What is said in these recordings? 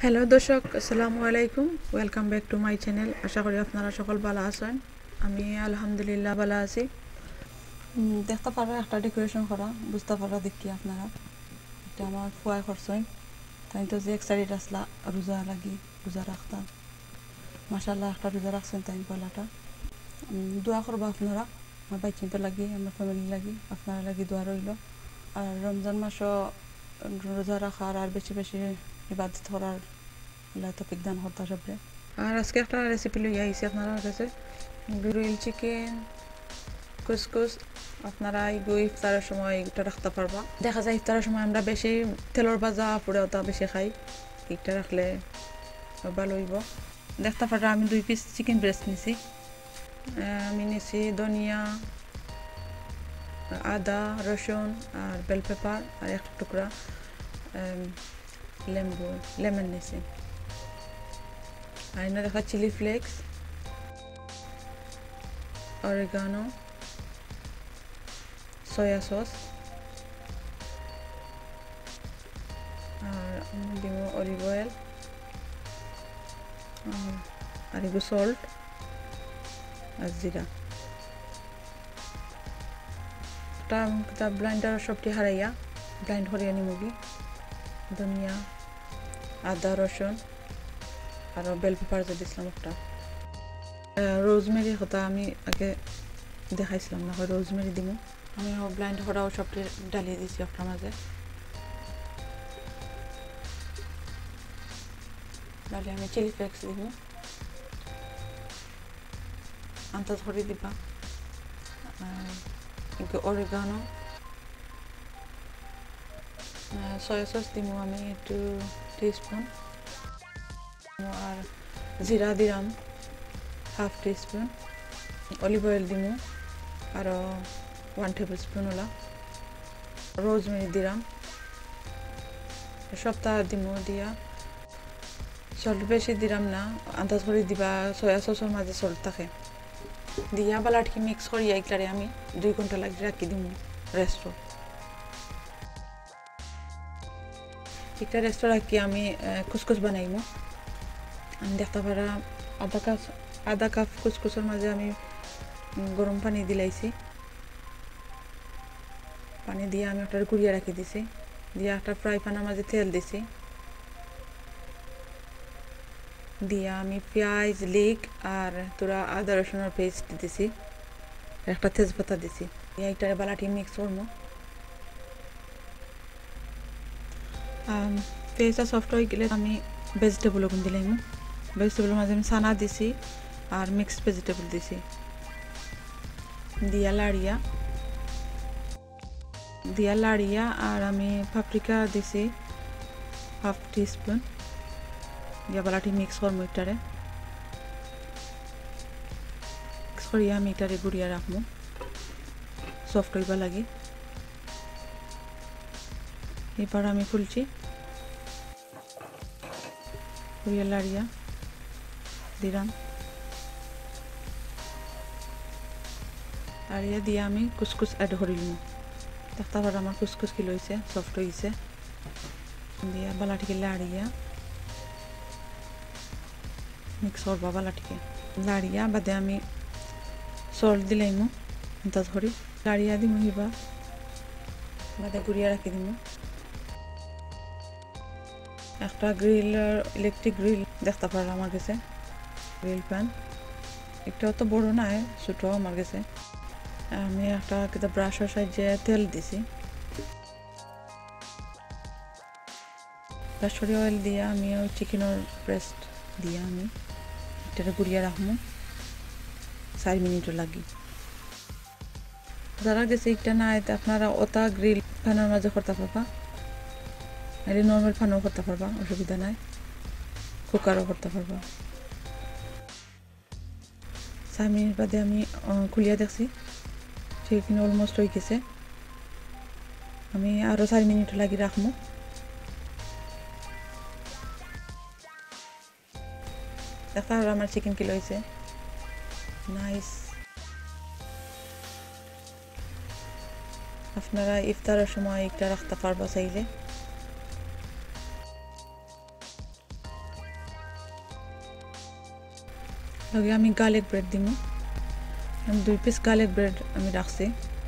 Hello দর্শক, আসসালামু আলাইকুম। Welcome back to my channel. আশা করি আপনারা সকল ভালো আছেন। আমি আলহামদুলিল্লাহ ভালো আছি। দেখতে পারা একটা ডেকোরেশন করা বুঝতে পারা দেখি আপনারা এটা আমার ফুয়াই করছেন। তাই তো যে এক্সাইটেড আসলা রোজা লাগি রোজা রাখতাম, মাশাআল্লাহ একটা রোজা রাখছেন তাই পয়লাটা। দোয়া করবো আপনারা আমার বাইচিনটা লাগি, আমার ফ্যামিলি লাগি, আপনারা লাগি দোয়া রইল। আর রমজান মাসও রোজা রাখার আর বেশি বেশি ইবাদত করার আল্লাহ তৌফিক দান করতে সবরে। আর আজকে একটা রেসিপি লই আইছি আপনারা কাছে, গ্রিল চিকেন কুসকুস। আপনারা এই ইফতারের সময় এটা রাখতে পারবা। দেখা যায় ইফতারের সময় আমরা বেশি তেলের ভাজা পুড়ে ওটা বেশি খাই, এটা রাখলে ভালো হইব। দেখতে পারা আমি 2 পিস চিকেন ব্রেস্ট নিছি। আমি নিছি ধনিয়া, আদা, রসুন আর বেল পেপার আর একটা টুকরা লেমন নিছি। আর এনে দেখা chilli flakes, oregano, soya sauce আর আমি দিব অলিভ অয়েল আর একটু সল্ট আর জিরা। তা ব্লাইন্ডার সবটি হারাইয়া ব্লাইন্ড করিয়া নিমুগি ধনিয়া, আদা, রসুন আর বেল পেপার যে দিছিলাম একটা। রোজমেরি কথা আমি আগে দেখাইছিলাম না, রোজমেরি দিব আমি। ব্লাইন্ড করাও সবটি ডালিয়ে দিছি আপনার মাঝে। ডালে আমি চিলি ফ্লেক্স দিব, আন্দাজ করে দিবা। একটু অরিগানো, সয়া সস দিব আমি 2 টিস্পুন আর জিরা দিলাম 1/2 টিস্পুন। অলিভ অয়েল দিব আরও 1 টেবিল স্পুন ওলা। রোজমেরি দিলাম সপ্তাহ দিব দিয়া। সল্ট বেশি দিলাম না, আন্দাজ করে দিবা। সয়া সসের মাঝে সল্ট থাকে দিয়া বালাটকি মিক্স করিয়া একলারে আমি 2 ঘন্টা লাগে রাখি দিব রেস্টও। একটা রেস্টও রাখি আমি কুসকুস বানাইমো। আমি দেখতে পারা আধা কাপ কুসকুসের মাঝে আমি গরম পানি দিলাইছি। পানি দিয়ে আমি একটা গুড়িয়া রাখি দিছি, দিয়ে একটা ফ্রাই প্যানের মাঝে তেল দিছি, দিয়ে আমি পেঁয়াজ লিক আর তোরা আদা রসুনের পেস্ট দিছি, একটা তেজপাতা দিছি। এইটারে বালাটি মিক্স করবো। পেস্টটা সফট হয়ে গেলে আমি ভেজিটেবল ওখান দিলাম। ভেজিটেবলের মাঝে আমি ছানা দিছি আর মিক্সড ভেজিটেবল দিছি, দিয়া লাড়িয়া আর আমি পাপরিকা দিছি 1/2 টিস্পুন। দিয়া বালাটি মিক্স করবো। এটারে মিক্স করিয়া আমি এটারে গুড়িয়া রাখবো সফট হইবা লাগে। এবার আমি খুলছি, গুড়িয়া লাড়িয়া দিলাম, লাড়িয়া দিয়ে আমি কুসকুস অ্যাড করিলাম। দেখতে পারা আমার কুসকুস কি লইছে, সফট হয়েছে। দিয়া বালাটিকে লাড়িয়া মিক্স করবা। বালাটিকে লাড়িয়া বাদে আমি সল্ট দিলাম আন্দাজ করি, লাড়িয়া দিম হিবা বাদে গুড়িয়া রাখি দিম। একটা ইলেকট্রিক গ্রিল দেখতে পারা আমার কাছে, গ্রিল প্যান। একটা অত বড় নাই, ছোটো আমার কাছে। আমি একটা কিন্তু ব্রাশের সাহায্যে তেল দিছি, কাস্টরি অয়েল দিয়ে আমি ওই চিকেনের ব্রেস্ট দিয়ে আমি এটা গুড়িয়ে রাখবো 4 মিনিট লাগি। যারা গেছে একটা নাই আপনারা ওটা গ্রিল প্যানের মাঝে করতে পারবা, আর নর্মাল প্যানও করতে পারবা, অসুবিধা নাই। কুকারও করতে পারবা। 4 মিনিট বাদে আমি খুলিয়া দেখছি চিকেন অলমোস্ট হয়ে গেছে। আমি আরও 4 মিনিট লাগি রাখবো। দেখা আমার চিকেন কিলো হয়েছে নাইস। আপনারা ইফতারের সময় একটা রাখতে পারবা চাইলে। লগে আমি গার্লিক ব্রেড দিব। আমি 2 পিস গার্লিক ব্রেড আমি রাখছি।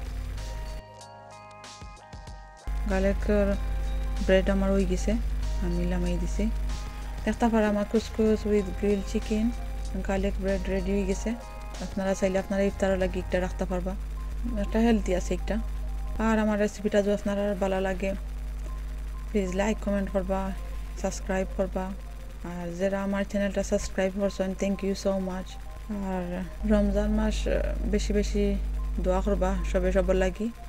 গার্লিক ব্রেড আমার হয়ে গেছে, আমি লামাই দিছি। দেখতে পারা আমার couscous with grill chicken garlic bread ready হয়ে গেছে। আপনারা চাইলে আপনারা ইফতারের লাগে একটা রাখতে পারবা, একটা হেলদি আছে একটা। আর আমার রেসিপিটা যদি আপনারা ভালো লাগে প্লিজ লাইক কমেন্ট করবা, সাবস্ক্রাইব করবা। আর যারা আমার চ্যানেলটা সাবস্ক্রাইব করছেন থ্যাংক ইউ সো মাচ। আর রমজান মাস বেশি বেশি দোয়া করবা সবে সবার লাগি।